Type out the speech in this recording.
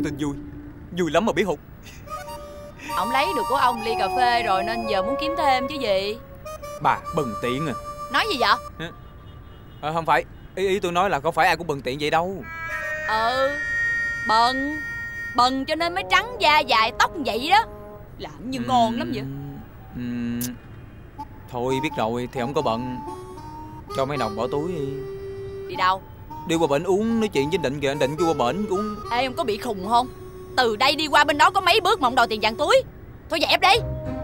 tin vui. Vui lắm mà biết không? Ông lấy được của ông ly cà phê rồi nên giờ muốn kiếm thêm chứ gì. Bà bần tiện à. Nói gì vậy? Không phải. Ý tôi nói là không phải ai cũng bần tiện vậy đâu. Bần. Bần cho nên mới trắng da dài tóc vậy đó. Làm như ngon lắm vậy. Thôi biết rồi thì không có bận. Cho mấy đồng bỏ túi đi. Đi đâu? Đi qua bển uống nói chuyện với Định kìa. Định kêu qua bển uống. Ê ông có bị khùng không? Từ đây đi qua bên đó có mấy bước mà ông đòi tiền vàng túi. Thôi dẹp đi.